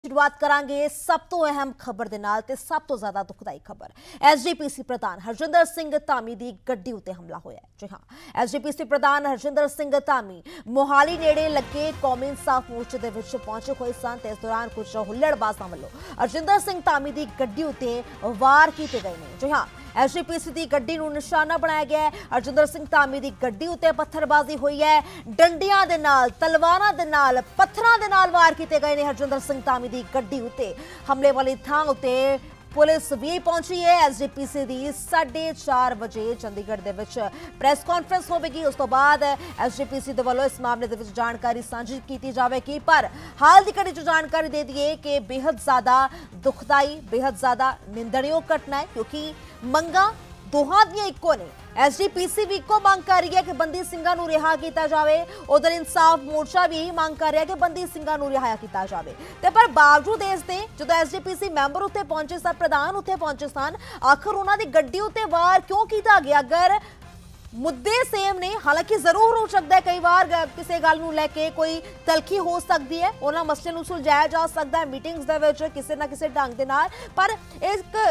शुरुआत करांगे सब तो अहम खबर दे नाल ते सब तो ज्यादा दुखदाई खबर। एसजीपीसी प्रधान हरजिंदर सिंह धामी दी गड्डी उत्ते हमला होया है। जी हाँ, एसजीपीसी प्रधान हरजिंदर सिंह धामी मोहाली नेड़े लगे कौमी इंसाफ मोर्चे दे विच पहुंचे हुए सन ते इस दौरान कुछ हुल्लड़बाजां वल्लों हरजिंदर सिंह धामी दी गड्डी उत्ते वार कीते गए ने। जी हाँ, एसजीपीसी की गड्डी नूं निशाना बनाया गया है। हरजिंदर सिंह धामी की गड्डी उत्ते पत्थरबाजी हुई है। डंडियां दे नाल, तलवारां दे नाल, पत्थरां दे नाल वार कीते गए ने। हरजिंदर सिंह धामी की गड्डी उत्ते हमले वाली थां उत्ते पुलिस भी पहुंची है। एसजीपीसी की 4:30 बजे चंडीगढ़ दे विच प्रेस कॉन्फ्रेंस होगी। उस तो बाद एसजीपीसी दे वल्लों इस मामले दे विच जानकारी सांझी की जाएगी। पर हाल की घड़ी च जानकारी दे दिए कि बेहद ज्यादा दुखदाई, बेहद ज्यादा निंदणयोग घटना है, क्योंकि मंगा दोहां दियां इक्को ने। एसजीपीसी भी इको मांग कर रही है कि बंदी ਸਿੰਘਾਂ ਨੂੰ रिहा किया जाए, उधर इंसाफ मोर्चा भी यही मांग कर रहा है कि बंदी ਸਿੰਘਾਂ ਨੂੰ रिहा किया जाए। पर बावजूद इसके जो एसजीपीसी मैंबर उत्ते पहुंचे सन, प्रधान उत्ते पहुंचे सन, आखिर उन्होंने गड्डी उत्ते वार क्यों किया गया? अगर मुद्दे सेम ने, हालांकि जरूर हो सकता है कई बार किसी गल नूं लैके कोई तलखी हो सकती है, उन्होंने मसले नूं सुलझाया जा सकता है मीटिंग्स दे विच किसी ना किसी ढंग दे नाल। पर एक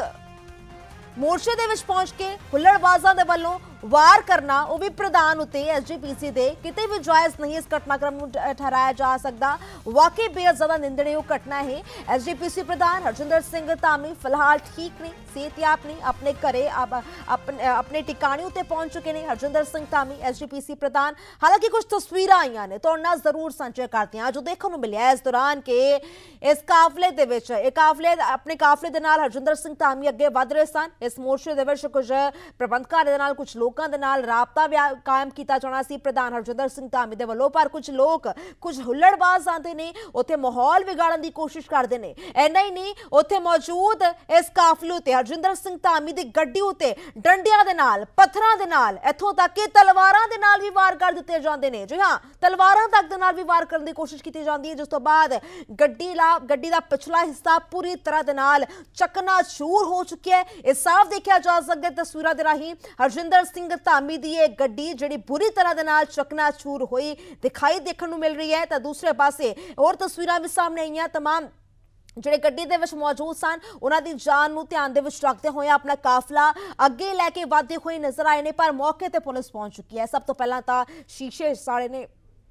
मोर्चे दे विच पहुंच के हुल्लड़बाजां दे वल्लों वार करना, वो भी प्रधान उत्ते एसजीपीसी दे, किते भी जायज़ नहीं इस घटनाक्रम नूं ठहराया जा सकता। वाकई बेहद ज्यादा निंदणयोग घटना है। एसजीपीसी प्रधान हरजिंदर सिंह धामी फिलहाल ठीक नहीं, सेहतयाब नहीं, अपने घरे अपने टिकाणे उत्ते पहुंच चुके हैं। हरजिंदर सिंह धामी एसजीपीसी प्रधान, हालांकि कुछ तस्वीरां आईयां ने तुहाडे नाल जरूर सांझे करते हैं जो देखने को मिलिया इस दौरान के इस काफले दे विच अपने काफले दे नाल हरजिंदर सिंह धामी अगे वध रहे सन। इस मोर्चे दे विच कुछ प्रबंधकां दे नाल कुछ लोकां दे नाल राबता कायम किया जाना सी प्रधान हरजिंदर सिंह धामी दे वल्लों, पर कुछ लोग, कुछ हुल्लड़बाज आते ने, उत्थे माहौल बिगाड़न की कोशिश करते हैं। इन्ना ही नहीं, उत्थे मौजूद इस काफले उत्ते हरजिंदर सिंह धामी की गड्डी उत्ते डंडियां दे नाल, पत्थरां दे नाल, इत्थों तक कि तलवारां दे नाल भी वार कर दिते जांदे ने। जी हाँ, तलवारां तक दे नाल भी वार करने की कोशिश की जाती है, जिस तो बाद गड्डी का पिछला हिस्सा पूरी तरह दे नाल चकनाचूर हो चुका है। यह साफ देखा जा सकता है तस्वीरां दे राहीं। हरजिंदर सिंह धामी दी ये गड्डी जिहड़ी बुरी तरह दे नाल चकनाचूर हुई दिखाई देखने को मिल रही है। तो दूसरे पासे और तस्वीरां भी सामने आईयां। तमाम ਜਿਹੜੇ ਗੱਡੀ ਦੇ ਵਿੱਚ ਮੌਜੂਦ ਸਨ ਉਹਨਾਂ ਦੀ ਜਾਨ ਨੂੰ ਧਿਆਨ ਦੇ ਵਿੱਚ ਰੱਖਦੇ ਹੋਏ ਆਪਣਾ ਕਾਫਲਾ ਅੱਗੇ ਲੈ ਕੇ ਵਧਦੇ ਹੋਏ ਨਜ਼ਰ ਆਏ ਨੇ, ਪਰ ਮੌਕੇ ਤੇ ਪੁਲਿਸ ਪਹੁੰਚ ਚੁੱਕੀ ਹੈ। ਸਭ ਤੋਂ ਪਹਿਲਾਂ ਤਾਂ ਸ਼ੀਸ਼ੇ ਸਾੜੇ ਨੇ।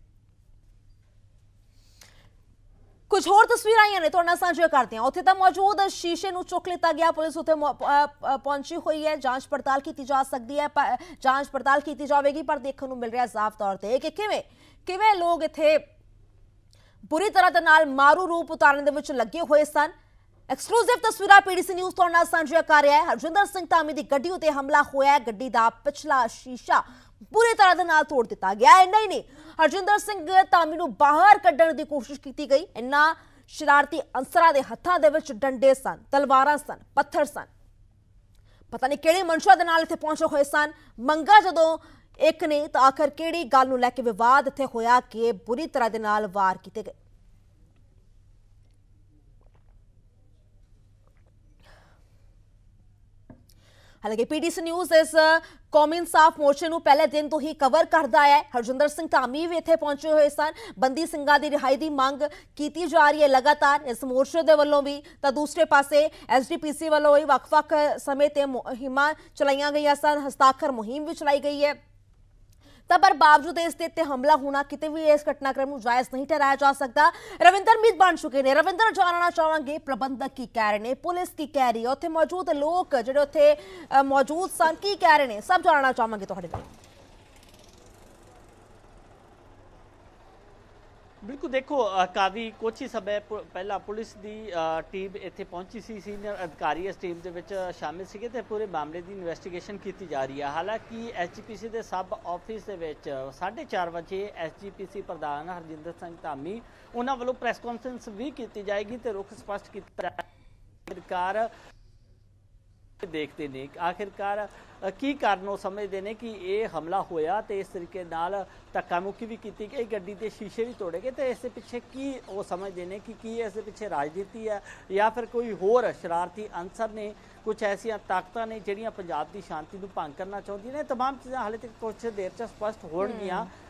कुछ होर तस्वीर आईयां ने तुहाडे नाल सांझे करते हैं। उत्थे तां मौजूद शीशे नूं चुक लिता गया, पुलिस उत्थे पहुंची हुई है, जांच पड़ताल की जा सकती है, जांच पड़ताल की जाएगी। पर देखने को मिल रहा है साफ तौर पर कि किवें लोग इत्थे बुरी तरह दे नाल मारू रूप उतारने दे विच लगे हुए सन। एक्सक्लूसिव तस्वीरां पीडीसी न्यूज़ तुहाडे नाल सांझा कर रहा है। हरजिंदर सिंह धामी की गड्डी उत्ते हमला होया है, गड्डी दा पिछला शीशा पूरी तरह दे नाल तोड़ दिता गया। इन्ना ही नहीं, हरजिंदर सिंह धामी नूं बाहर कड्ढण दी कोशिश की गई। इन्ना शरारती अंसरां दे हत्थां दे विच डंडे सन, तलवारां सन, पत्थर सन, पता नहीं किहड़ी मंशा दे नाल इत्थे पहुंचे हुए सन। मंगा जदों एक ने तो आखिर किहड़ी गल नूं लैके विवाद इत्थे होया कि बुरी तरह दे नाल वार कीते गए। हालांकि पीडीसी न्यूज़ इस कौमी इंसाफ मोर्चे नूं पहले दिन तो ही कवर करता है। हरजिंदर सिंह धामी भी इत्थे पहुंचे हुए सन। बंदी ਸਿੰਘਾਂ ਦੀ रिहाई की मंग की जा रही है लगातार इस मोर्चे के वलों भी। तो दूसरे पासे एसजीपीसी वालों भी वक्-वक् समय ते मुहिमां चलाईयां गईयां सन, हस्ताक्षर मुहिम भी चलाई गई है। पर बावजूद इसके उत्ते हमला होना किते भी इस घटनाक्रम को जायज़ नहीं ठहराया जा सकता। रविंदर मीत बन चुके हैं। रविंदर, जानना चाहांगे प्रबंधक की कह रहे हैं, पुलिस की कह रही है, उत्थे मौजूद लोग जिहड़े उत्थे मौजूद सन की कह रहे हैं, सब जानना चाहांगे तुहाडे नाल। बिल्कुल, देखो काफ़ी कुछ ही समय पहला पुलिस की टीम इत्थे पहुंची सी, सीनियर अधिकारी इस टीम के विच शामिल सीगे ते पूरे मामले की इन्वेस्टिगेशन की जा रही है। हालांकि एसजीपीसी के सब ऑफिस के विच 4:30 बजे एसजीपीसी प्रधान हरजिंदर सिंह धामी उन्हां वल्लों प्रैस कॉन्फ्रेंस भी की जाएगी तो रुख स्पष्ट किया आखिरकार देखते ने आखिरकार की कारण वो समझते हैं कि ये हमला होया तो इस तरीके नाल धक्का मुक्की भी की गई, गड्डी के शीशे भी तोड़े गए। तो इस पिछे की वो समझते हैं कि इस पिछे राजनीति है या फिर कोई होर शरारती अंसर ने, कुछ ऐसिया ताकतां ने जिहड़ियां पंजाब की शांति को भंग करना चाहती ने। तमाम चीज़ां हाले तक कुछ देर च स्पष्ट होणगियां।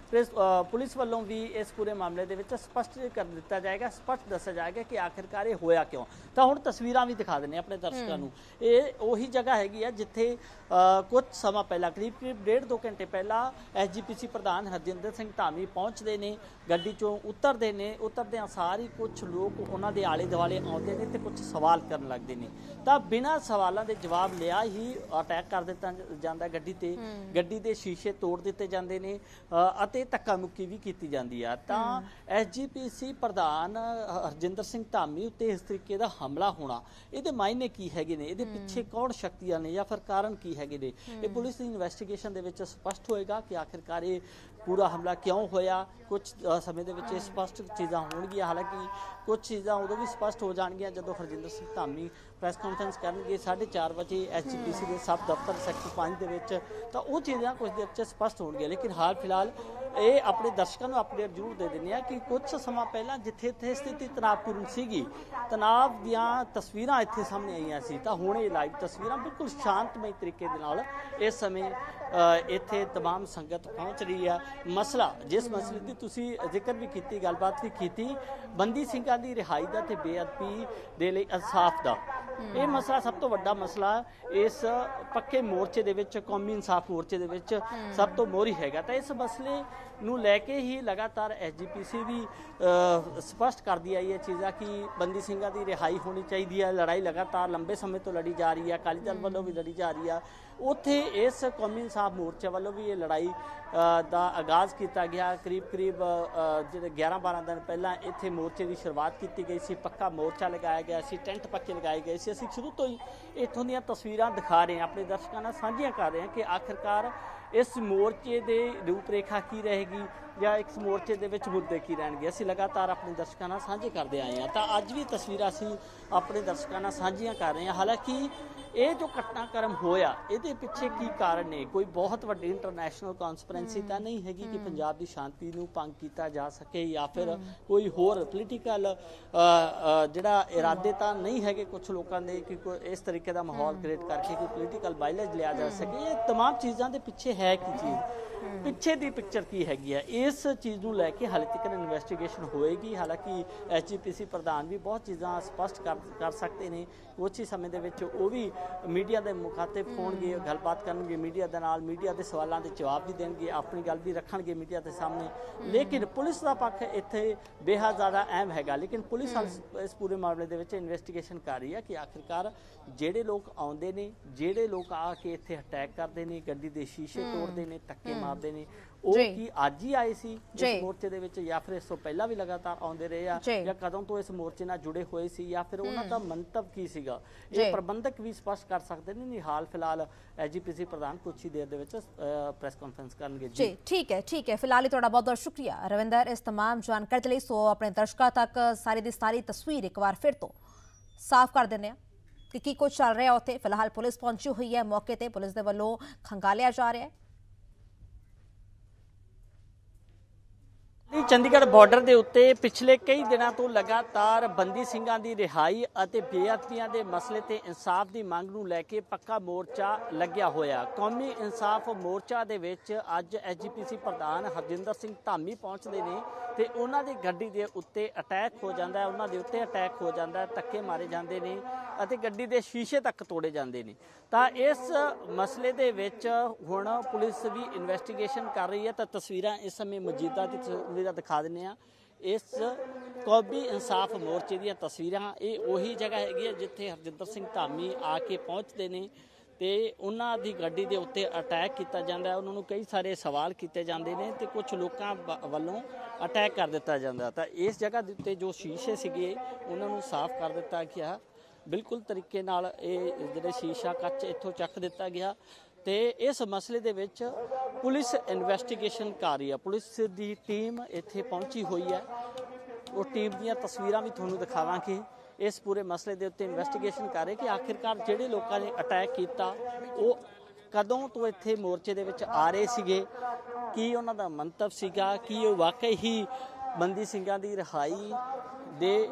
ਪੁਲਿਸ ਵੱਲੋਂ ਵੀ ਇਸ ਪੂਰੇ ਮਾਮਲੇ ਦੇ ਵਿੱਚ ਸਪਸ਼ਟ ਕਰ ਦਿੱਤਾ ਜਾਏਗਾ, ਸਪਸ਼ਟ ਦੱਸਿਆ ਜਾਏਗਾ ਕਿ ਆਖਿਰਕਾਰ ਇਹ ਹੋਇਆ ਕਿਉਂ। ਤਾਂ ਹੁਣ ਤਸਵੀਰਾਂ ਵੀ ਦਿਖਾ ਦਿੰਦੇ ਆਪਣੇ ਦਰਸ਼ਕਾਂ ਨੂੰ। ਇਹ ਉਹੀ ਜਗ੍ਹਾ ਹੈਗੀ ਆ ਜਿੱਥੇ ਕੁਝ ਸਮਾਂ ਪਹਿਲਾਂ ਕਰੀਬ 1.5-2 ਘੰਟੇ ਪਹਿਲਾਂ ਐਸਜੀਪੀਸੀ ਪ੍ਰਧਾਨ ਹਰਜਿੰਦਰ ਸਿੰਘ ਧਾਮੀ ਪਹੁੰਚਦੇ ਨੇ, ਗੱਡੀ ਚੋਂ ਉਤਰਦੇ ਨੇ। ਉਤਰਦਿਆਂ ਸਾਰ ਹੀ ਕੁਝ ਲੋਕ ਉਹਨਾਂ ਦੇ ਆਲੇ ਦੁਆਲੇ ਆਉਂਦੇ ਨੇ ਤੇ ਕੁਝ ਸਵਾਲ ਕਰਨ ਲੱਗਦੇ ਨੇ। ਤਾਂ ਬਿਨਾਂ ਸਵਾਲਾਂ ਦੇ ਜਵਾਬ ਲਿਆ ਹੀ ਅਟੈਕ ਕਰ ਦਿੱਤਾ ਜਾਂਦਾ ਗੱਡੀ ਤੇ। ਗੱਡੀ ਦੇ ਸ਼ੀਸ਼ੇ ਤੋੜ ਦਿੱਤੇ ਜਾਂਦੇ ਨੇ ਅਤੇ ਧੱਕਾ ਮੁੱਕੀ ਵੀ ਕੀਤੀ ਜਾਂਦੀ ਆ। ਤਾਂ ਐਸਜੀਪੀਸੀ ਪ੍ਰਧਾਨ ਹਰਜਿੰਦਰ ਸਿੰਘ ਧਾਮੀ ਉੱਤੇ ਇਸ ਤਰੀਕੇ ਦਾ ਹਮਲਾ ਹੋਣਾ, ਇਹਦੇ ਮਾਇਨੇ ਕੀ ਹੈਗੇ ਨੇ, ਇਹਦੇ ਪਿੱਛੇ ਕੌਣ ਸ਼ਕਤੀਆਂ ਨੇ ਜਾਂ ਫਿਰ ਕਾਰਨ ਕੀ ਹੈਗੇ ਨੇ, ਇਹ ਪੁਲਿਸ ਦੀ ਇਨਵੈਸਟੀਗੇਸ਼ਨ ਦੇ ਵਿੱਚ ਸਪਸ਼ਟ ਹੋਏਗਾ ਕਿ ਆਖਿਰਕਾਰ ਇਹ ਪੂਰਾ ਹਮਲਾ ਕਿਉਂ ਹੋਇਆ। ਕੁਝ ਸਮੇਂ ਦੇ ਵਿੱਚ ਇਹ ਸਪਸ਼ਟ ਚੀਜ਼ਾਂ ਹੋਣਗੀਆਂ। ਹਾਲਾਂਕਿ ਕੁਝ ਚੀਜ਼ਾਂ ਉਦੋਂ ਵੀ ਸਪਸ਼ਟ ਹੋ ਜਾਣਗੀਆਂ ਜਦੋਂ ਹਰਜਿੰਦਰ ਸਿੰਘ ਧਾਮੀ ਪ੍ਰੈਸ ਕਾਨਫਰੰਸ ਕਰਨਗੇ 4:30 ਵਜੇ ਐਸਜੀਪੀਸੀ ਦੇ ਸਬ ਦਫ਼ਤਰ ਸੈਕਟਰ 5 ਦੇ ਵਿੱਚ। ਤਾਂ ਉਹ ਚੀਜ਼ਾਂ ਕੁਝ ਦੇਰ 'ਚ ਸਪਸ਼ਟ ਹੋਣਗੀਆਂ। ਲੇਕਿਨ ਹਾਲ ਫਿਲਹਾਲ ਇਹ ਆਪਣੇ ਦਰਸ਼ਕਾਂ ਨੂੰ ਅਪਡੇਟ ਜ਼ਰੂਰ ਦੇ ਦਿੰਦੇ ਆ ਕਿ ਕੁਝ ਸਮਾਂ ਪਹਿਲਾਂ ਜਿੱਥੇ ਸਥਿਤੀ ਤਣਾਅਪੂਰਨ ਸੀਗੀ, ਤਣਾਅ ਦੀਆਂ ਤਸਵੀਰਾਂ ਇੱਥੇ ਸਾਹਮਣੇ ਆਈਆਂ ਸੀ, ਤਾਂ ਹੁਣ ਇਹ ਲਾਈਵ ਤਸਵੀਰਾਂ ਬਿਲਕੁਲ ਸ਼ਾਂਤਮਈ ਤਰੀਕੇ ਦੇ ਨਾਲ ਇਸ ਸਮੇਂ ਇੱਥੇ तमाम ਸੰਗਤ ਪਹੁੰਚ ਰਹੀ ਆ। ਮਸਲਾ, ਜਿਸ ਮਸਲੇ ਦੀ ਤੁਸੀਂ ਜ਼ਿਕਰ ਵੀ ਕੀਤੀ, ਗੱਲਬਾਤ ਵੀ ਕੀਤੀ, ਬੰਦੀ ਸਿੰਘਾਂ ਦੀ ਰਿਹਾਈ ਦਾ ਤੇ ਬੇਅਦਬੀ ਦੇ ਲਈ ਇਨਸਾਫ ਦਾ, ਇਹ ਮਸਲਾ ਸਭ ਤੋਂ ਵੱਡਾ ਮਸਲਾ ਇਸ ਪੱਕੇ ਮੋਰਚੇ ਦੇ ਵਿੱਚ, ਕੌਮੀ ਇਨਸਾਫ ਮੋਰਚੇ ਦੇ ਵਿੱਚ ਸਭ ਤੋਂ ਮੋਹਰੀ ਹੈਗਾ। ਤਾਂ ਇਸ ਮਸਲੇ ਨੂੰ ਲੈ ਕੇ ਹੀ ਲਗਾਤਾਰ ਐਸਜੀਪੀਸੀ ਵੀ ਸਪਸ਼ਟ ਕਰਦੀ ਆਈ ਹੈ ਚੀਜ਼ਾਂ ਕਿ ਬੰਦੀ ਸਿੰਘਾਂ ਦੀ ਰਿਹਾਈ ਹੋਣੀ ਚਾਹੀਦੀ ਹੈ। ਲੜਾਈ ਲਗਾਤਾਰ ਲੰਬੇ ਸਮੇਂ ਤੋਂ ਲੜੀ ਜਾ ਰਹੀ ਹੈ, ਅਕਾਲੀ ਦਲ ਵੱਲੋਂ ਵੀ ਲੜੀ ਜਾ ਰਹੀ ਆ। ਉੱਥੇ ਇਸ ਕੌਮੀ ਇਨਸਾਫ ਮੋਰਚੇ ਵੱਲੋਂ ਵੀ ਇਹ ਲੜਾਈ ਦਾ ਆਗਾਜ਼ ਕੀਤਾ ਗਿਆ। ਕਰੀਬ ਜਿਹੜੇ 11-12 ਦਿਨ ਪਹਿਲਾਂ ਇੱਥੇ ਮੋਰਚੇ ਦੀ ਸ਼ੁਰੂਆਤ ਕੀਤੀ ਗਈ ਸੀ, ਪੱਕਾ ਮੋਰਚਾ ਲਗਾਇਆ ਗਿਆ ਸੀ, ਟੈਂਟ ਪੱਕੇ ਲਗਾਏ ਗਏ ਸੀ। ਅਸੀਂ ਸ਼ੁਰੂ ਤੋਂ ਹੀ ਇੱਥੋਂ ਦੀਆਂ ਤਸਵੀਰਾਂ ਦਿਖਾ ਰਹੇ ਹਾਂ, ਆਪਣੇ ਦਰਸ਼ਕਾਂ ਨਾਲ ਸਾਂਝੀਆਂ ਕਰ ਰਹੇ ਹਾਂ ਕਿ ਆਖਿਰਕਾਰ ਇਸ ਮੋਰਚੇ ਦੇ ਰੂਪਰੇਖਾ ਕੀ ਰਹੇਗੀ ਜਾਂ ਇਸ ਮੋਰਚੇ ਦੇ ਵਿੱਚ ਮੁੱਦੇ ਕੀ ਰਹਿਣਗੇ। ਅਸੀਂ ਲਗਾਤਾਰ ਆਪਣੇ ਦਰਸ਼ਕਾਂ ਨਾਲ ਸਾਂਝੇ ਕਰਦੇ ਆਏ ਹਾਂ। ਤਾਂ ਅੱਜ ਵੀ ਤਸਵੀਰਾਂ ਅਸੀਂ ਆਪਣੇ ਦਰਸ਼ਕਾਂ ਨਾਲ ਸਾਂਝੀਆਂ ਕਰ ਰਹੇ ਹਾਂ। ਹਾਲਾਂਕਿ ਇਹ ਜੋ ਘਟਨਾਕ੍ਰਮ ਹੋਇਆ, ਇਹਦੇ ਪਿੱਛੇ ਕੀ ਕਾਰਨ ਨੇ? ਕੋਈ ਬਹੁਤ ਵੱਡੀ ਇੰਟਰਨੈਸ਼ਨਲ ਕਾਨਸਪੀਰੈਂਸੀ ਤਾਂ ਨਹੀਂ ਹੈਗੀ ਕਿ ਪੰਜਾਬ ਦੀ ਸ਼ਾਂਤੀ ਨੂੰ ਭੰਗ ਕੀਤਾ ਜਾ ਸਕੇ ਜਾਂ ਫਿਰ ਕੋਈ ਹੋਰ ਪੋਲੀਟੀਕਲ ਜਿਹੜਾ ਇਰਾਦੇ ਤਾਂ ਨਹੀਂ ਹੈਗੇ ਕੁਝ ਲੋਕਾਂ ਦੇ ਕਿ ਇਸ ਤਰੀਕੇ ਦਾ ਮਾਹੌਲ ਕ੍ਰੀਏਟ ਕਰਕੇ ਕੋਈ ਪੋਲੀਟੀਕਲ ਵਾਇਲੈਂਸ ਲਿਆ ਜਾ ਸਕੇ। ਇਹ तमाम ਚੀਜ਼ਾਂ ਦੇ ਪਿੱਛੇ ਹੈ ਕੀ ਚੀਜ਼, ਪਿੱਛੇ ਦੀ ਪਿਕਚਰ ਕੀ ਹੈਗੀ ਆ, ਇਸ ਚੀਜ਼ ਨੂੰ ਲੈ ਕੇ ਹਾਲੇ ਤੱਕ ਇਨਵੈਸਟੀਗੇਸ਼ਨ ਹੋਏਗੀ। ਹਾਲਾਂਕਿ ਐਸਜੀਪੀਸੀ ਪ੍ਰਧਾਨ ਵੀ ਬਹੁਤ ਚੀਜ਼ਾਂ ਸਪਸ਼ਟ ਕਰ ਸਕਦੇ ਨੇ। ਕੁਝ ਹੀ ਸਮੇਂ ਦੇ ਵਿੱਚ ਉਹ ਵੀ ਮੀਡੀਆ ਦੇ ਮੁਖਾਤਿਬ ਹੋਣਗੇ, ਗੱਲਬਾਤ ਕਰਨਗੇ ਮੀਡੀਆ ਦੇ ਨਾਲ, ਮੀਡੀਆ ਦੇ ਸਵਾਲਾਂ ਦੇ ਜਵਾਬ ਵੀ ਦੇਣਗੇ, ਆਪਣੀ ਗੱਲ ਵੀ ਰੱਖਣਗੇ ਮੀਡੀਆ ਦੇ ਸਾਹਮਣੇ। ਲੇਕਿਨ ਪੁਲਿਸ ਦਾ ਪੱਖ ਇੱਥੇ ਬੇਹੱਦ ਜ਼ਿਆਦਾ ਅਹਿਮ ਹੈਗਾ। ਲੇਕਿਨ ਪੁਲਿਸ ਇਸ ਪੂਰੇ ਮਾਮਲੇ ਦੇ ਵਿੱਚ ਇਨਵੈਸਟੀਗੇਸ਼ਨ ਕਰ ਰਹੀ ਹੈ ਕਿ ਆਖਿਰਕਾਰ ਜਿਹੜੇ ਲੋਕ ਆਉਂਦੇ ਨੇ, ਜਿਹੜੇ ਲੋਕ ਆ ਕੇ ਇੱਥੇ ਅਟੈਕ ਕਰਦੇ ਨੇ, ਗੱਡੀ ਦੇ ਸ਼ੀਸ਼ੇ ਤੋੜਦੇ ਨੇ, ਧੱਕੇ ਮਾਰਦੇ ਨੇ, ਉਹ ਕੀ ਅੱਜ ਹੀ ਆਏ ਸੀ ਇਸ ਮੋਰਚੇ ਦੇ ਵਿੱਚ ਜਾਂ ਫਿਰ ਇਸ ਤੋਂ ਪਹਿਲਾਂ ਵੀ ਲਗਾਤਾਰ ਆਉਂਦੇ ਰਹੇ ਆ, ਜਾਂ ਕਦੋਂ ਤੋਂ ਇਸ ਮੋਰਚੇ ਨਾਲ ਜੁੜੇ ਹੋਏ ਸੀ, ਜਾਂ ਫਿਰ ਉਹਨਾਂ ਦਾ ਮੰਤਵ ਕੀ ਸੀਗਾ, ਇਹ ਪ੍ਰਬੰਧਕ ਵੀ ਸਪਸ਼ਟ ਕਰ ਸਕਦੇ ਨੇ। ਨਹੀਂ, ਹਾਲ ਫਿਲਹਾਲ ਐਸਜੀਪੀਸੀ ਪ੍ਰਧਾਨ ਕੁਝ ਹੀ ਦੇਰ ਦੇ ਵਿੱਚ ਪ੍ਰੈਸ ਕਾਨਫਰੰਸ ਕਰਨਗੇ। ਜੀ ਠੀਕ ਹੈ ਫਿਲਹਾਲ ਹੀ ਤੁਹਾਡਾ ਬਹੁਤ ਬਹੁਤ ਸ਼ੁਕਰੀਆ ਰਵਿੰਦਰ ਇਸ तमाम ਜਾਣਕਾਰੀ ਲਈ। ਸੋ ਆਪਣੇ ਦਰਸ਼ਕਾਂ ਤੱਕ ਸਾਰੀ ਦੀ ਸਾਰੀ ਤਸਵੀਰ ਇੱਕ ਵਾਰ ਫਿਰ ਤੋਂ ਸਾਫ਼ ਕਰ ਦਿੰਦੇ ਆ ਕਿ ਕੀ ਕੁਝ ਚੱਲ ਰਿਹਾ ਉੱਥੇ। ਫਿਲਹਾਲ ਪੁਲਿਸ ਪਹੁੰਚੀ ਹੋਈ ਹੈ ਮੌਕੇ ਤੇ, ਪੁਲਿਸ ਦੇ ਵੱਲੋਂ ਖੰਗਾਲਿਆ ਜਾ ਰਿਹਾ ਹੈ। ਚੰਡੀਗੜ੍ਹ ਬਾਰਡਰ ਦੇ ਉੱਤੇ ਪਿਛਲੇ ਕਈ ਦਿਨਾਂ ਤੋਂ ਲਗਾਤਾਰ ਬੰਦੀ ਸਿੰਘਾਂ ਦੀ ਰਿਹਾਈ ਅਤੇ ਬੇਅਦਬੀਆਂ ਦੇ ਮਸਲੇ ਤੇ ਇਨਸਾਫ ਦੀ ਮੰਗ ਨੂੰ ਲੈ ਕੇ ਪੱਕਾ ਮੋਰਚਾ ਲੱਗਿਆ ਹੋਇਆ। ਕੌਮੀ ਇਨਸਾਫ ਮੋਰਚਾ ਦੇ ਵਿੱਚ ਅੱਜ ਐਸਜੀਪੀਸੀ ਪ੍ਰਧਾਨ ਹਰਜਿੰਦਰ ਸਿੰਘ ਧਾਮੀ ਪਹੁੰਚਦੇ ਨੇ ਤੇ ਉਹਨਾਂ ਦੀ ਗੱਡੀ ਦੇ ਉੱਤੇ ਅਟੈਕ ਹੋ ਜਾਂਦਾ ਹੈ, ਉਹਨਾਂ ਦੇ ਉੱਤੇ ਅਟੈਕ ਹੋ ਜਾਂਦਾ ਹੈ, ਧੱਕੇ ਮਾਰੇ ਜਾਂਦੇ ਨੇ ਅਤੇ ਗੱਡੀ ਦੇ ਸ਼ੀਸ਼ੇ ਤੱਕ ਤੋੜੇ ਜਾਂਦੇ ਨੇ। ਤਾਂ ਇਸ ਮਸਲੇ ਦੇ ਵਿੱਚ ਹੁਣ ਪੁਲਿਸ ਵੀ ਇਨਵੈਸਟੀਗੇਸ਼ਨ ਕਰ ਰਹੀ ਹੈ। ਤਾਂ ਤਸਵੀਰਾਂ ਇਸ ਸਮੇਂ ਮੌਜੂਦਾ ਦੀ ਤਸਵੀਰਾਂ ਦਿਖਾ ਦਿੰਦੇ ਆ, ਇਸ ਕੌਮੀ ਇਨਸਾਫ ਮੋਰਚੇ ਦੀਆਂ ਤਸਵੀਰਾਂ। ਇਹ ਉਹੀ ਜਗ੍ਹਾ ਹੈਗੀ ਹੈ ਜਿੱਥੇ ਹਰਜਿੰਦਰ ਸਿੰਘ ਧਾਮੀ ਆ ਕੇ ਪਹੁੰਚਦੇ ਨੇ ਤੇ ਉਹਨਾਂ ਦੀ ਗੱਡੀ ਦੇ ਉੱਤੇ ਅਟੈਕ ਕੀਤਾ ਜਾਂਦਾ ਹੈ। ਉਹਨਾਂ ਨੂੰ ਕਈ ਸਾਰੇ ਸਵਾਲ ਕੀਤੇ ਜਾਂਦੇ ਨੇ ਤੇ ਕੁਝ ਲੋਕਾਂ ਵੱਲੋਂ ਅਟੈਕ ਕਰ ਦਿੱਤਾ ਜਾਂਦਾ। ਤਾਂ ਇਸ ਜਗ੍ਹਾ ਦੇ ਉੱਤੇ ਜੋ ਸ਼ੀਸ਼ੇ ਸੀਗੇ ਉਹਨਾਂ ਨੂੰ ਸਾਫ਼ ਕਰ ਦਿੱਤਾ ਗਿਆ, ਬਿਲਕੁਲ ਤਰੀਕੇ ਨਾਲ ਇਹ ਜਿਹੜੇ ਸ਼ੀਸ਼ਾ ਕੱਚ ਇੱਥੋਂ ਚੱਕ ਦਿੱਤਾ ਗਿਆ। ਤੇ ਇਸ ਮਸਲੇ ਦੇ ਵਿੱਚ ਪੁਲਿਸ ਇਨਵੈਸਟੀਗੇਸ਼ਨ ਕਰ ਰਹੀ ਹੈ। ਪੁਲਿਸ ਦੀ ਟੀਮ ਇੱਥੇ ਪਹੁੰਚੀ ਹੋਈ ਹੈ। ਉਹ ਟੀਮ ਦੀਆਂ ਤਸਵੀਰਾਂ ਵੀ ਤੁਹਾਨੂੰ ਦਿਖਾਵਾਂਗੇ। ਇਸ ਪੂਰੇ ਮਸਲੇ ਦੇ ਉੱਤੇ ਇਨਵੈਸਟੀਗੇਸ਼ਨ ਕਰ ਰਹੇ ਕਿ ਆਖਿਰਕਾਰ ਜਿਹੜੇ ਲੋਕਾਂ ਨੇ ਅਟੈਕ ਕੀਤਾ ਉਹ ਕਦੋਂ ਤੋਂ ਇੱਥੇ ਮੋਰਚੇ ਦੇ ਵਿੱਚ ਆ ਰਹੇ ਸੀਗੇ, ਕੀ ਉਹਨਾਂ ਦਾ ਮੰਤਵ ਸੀਗਾ, ਕੀ ਉਹ ਵਾਕਈ ਹੀ ਬੰਦੀ ਸਿੰਘਾਂ ਦੀ ਰਿਹਾਈ ਦੇ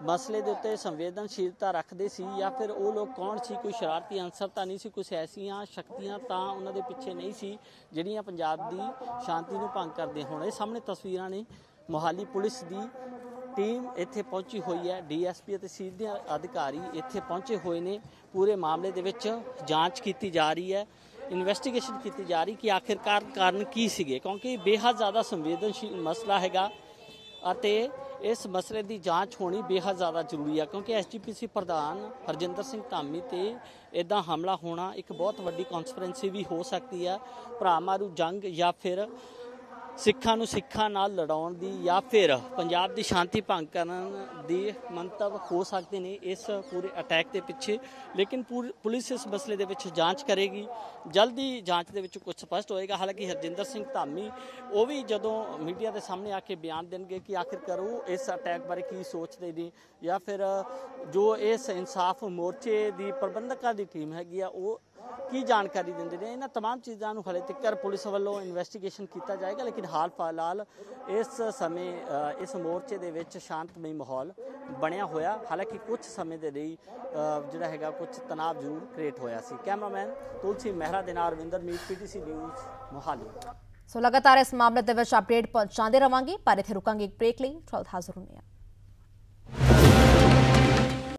ਮਸਲੇ ਦੇ ਉੱਤੇ ਸੰਵੇਦਨਸ਼ੀਲਤਾ ਰੱਖਦੇ ਸੀ ਜਾਂ ਫਿਰ ਉਹ ਲੋਕ ਕੌਣ ਸੀ, ਕੋਈ ਸ਼ਰਾਰਤੀ ਅਨਸਰ ਤਾਂ ਨਹੀਂ ਸੀ, ਕੁਝ ਐਸੀਆਂ ਸ਼ਕਤੀਆਂ ਤਾਂ ਉਹਨਾਂ ਦੇ ਪਿੱਛੇ ਨਹੀਂ ਸੀ ਜਿਹੜੀਆਂ ਪੰਜਾਬ ਦੀ ਸ਼ਾਂਤੀ ਨੂੰ ਭੰਗ ਕਰਦੇ ਹੋਣ। ਇਹ ਸਾਹਮਣੇ ਤਸਵੀਰਾਂ ਨੇ, ਮੋਹਾਲੀ ਪੁਲਿਸ ਦੀ ਟੀਮ ਇੱਥੇ ਪਹੁੰਚੀ ਹੋਈ ਹੈ, ਡੀਐਸਪੀ ਅਤੇ ਸੀਨੀਅਰ ਅਧਿਕਾਰੀ ਇੱਥੇ ਪਹੁੰਚੇ ਹੋਏ ਨੇ। ਪੂਰੇ ਮਾਮਲੇ ਦੇ ਵਿੱਚ ਜਾਂਚ ਕੀਤੀ ਜਾ ਰਹੀ ਹੈ, ਇਨਵੈਸਟੀਗੇਸ਼ਨ ਕੀਤੀ ਜਾ ਰਹੀ ਕਿ ਆਖਿਰਕਾਰ ਕਾਰਨ ਕੀ ਸੀਗੇ, ਕਿਉਂਕਿ ਬੇਹੱਦ ਜ਼ਿਆਦਾ ਸੰਵੇਦਨਸ਼ੀਲ ਮਸਲਾ ਹੈਗਾ ਅਤੇ ਇਸ ਮਸਲੇ ਦੀ ਜਾਂਚ ਹੋਣੀ ਬੇਹੱਦ ਜ਼ਿਆਦਾ ਜ਼ਰੂਰੀ ਹੈ, ਕਿਉਂਕਿ ਐਸਜੀਪੀਸੀ ਪ੍ਰਧਾਨ ਹਰਜਿੰਦਰ ਸਿੰਘ ਧਾਮੀ ਤੇ ਇੱਦਾਂ ਹਮਲਾ ਹੋਣਾ ਇੱਕ ਬਹੁਤ ਵੱਡੀ ਕੌਨਸਪੀਰੈਂਸੀ ਵੀ ਹੋ ਸਕਦੀ ਹੈ। ਭਰਾ ਮਾਰੂ ਜੰਗ ਜਾਂ ਫਿਰ ਸਿੱਖਾਂ ਨੂੰ ਸਿੱਖਾਂ ਨਾਲ ਲੜਾਉਣ ਦੀ ਜਾਂ ਫਿਰ ਪੰਜਾਬ ਦੀ ਸ਼ਾਂਤੀ ਭੰਗ ਕਰਨ ਦੀ ਮੰਤਵ ਹੋ ਸਕਦੇ ਨੇ ਇਸ ਪੂਰੇ ਅਟੈਕ ਦੇ ਪਿੱਛੇ। ਲੇਕਿਨ ਪੁਲਿਸ ਇਸ ਮਸਲੇ ਦੇ ਵਿੱਚ ਜਾਂਚ ਕਰੇਗੀ, ਜਲਦੀ ਜਾਂਚ ਦੇ ਵਿੱਚ ਕੁਝ ਸਪਸ਼ਟ ਹੋਏਗਾ। ਹਾਲਾਂਕਿ ਹਰਜਿੰਦਰ ਸਿੰਘ ਧਾਮੀ ਉਹ ਵੀ ਜਦੋਂ ਮੀਡੀਆ ਦੇ ਸਾਹਮਣੇ ਆ ਕੇ ਬਿਆਨ ਦੇਣਗੇ ਕਿ ਆਖਿਰਕਾਰ ਉਹ ਇਸ ਅਟੈਕ ਬਾਰੇ ਕੀ ਸੋਚਦੇ ਨੇ ਜਾਂ ਫਿਰ ਜੋ ਇਸ ਇਨਸਾਫ ਮੋਰਚੇ ਦੀ ਪ੍ਰਬੰਧਕਾਂ ਦੀ ਟੀਮ ਹੈਗੀ ਆ ਉਹ ਕੀ ਜਾਣਕਾਰੀ ਦਿੰਦੇ ਨੇ। ਇਹਨਾਂ तमाम ਚੀਜ਼ਾਂ ਨੂੰ ਹਾਲੇ ਤੱਕ ਪੁਲਿਸ ਵੱਲੋਂ ਇਨਵੈਸਟੀਗੇਸ਼ਨ ਕੀਤਾ ਜਾਏਗਾ। ਲੇਕਿਨ ਹਾਲ ਫਿਲਹਾਲ ਇਸ ਸਮੇਂ ਇਸ ਮੋਰਚੇ ਦੇ ਵਿੱਚ ਸ਼ਾਂਤਮਈ ਮਾਹੌਲ ਬਣਿਆ ਹੋਇਆ। ਹਾਲਾਂਕਿ ਕੁਝ ਸਮੇਂ ਦੇ ਲਈ ਜਿਹੜਾ ਹੈਗਾ ਕੁਝ ਤਣਾਅ ਜ਼ਰੂਰ ਕ੍ਰੀਏਟ ਹੋਇਆ ਸੀ। ਕੈਮਰਾਮੈਨ ਤੁਲਸੀ ਮਹਿਰਾ ਦੇ ਨਾਲ Ravinder Meet, PTC news Mohali. So ਲਗਾਤਾਰ ਇਸ ਮਾਮਲੇ ਦੇ ਵਿੱਚ ਅਪਡੇਟ ਪਹੁੰਚਾਉਂਦੇ ਰਵਾਂਗੇ, ਪਰ ਇੱਥੇ ਰੁਕਾਂਗੇ ਇੱਕ ਬ੍ਰੇਕ ਲਈ। ਹਾਜ਼ਰ ਹੁੰਦੇ ਹਾਂ।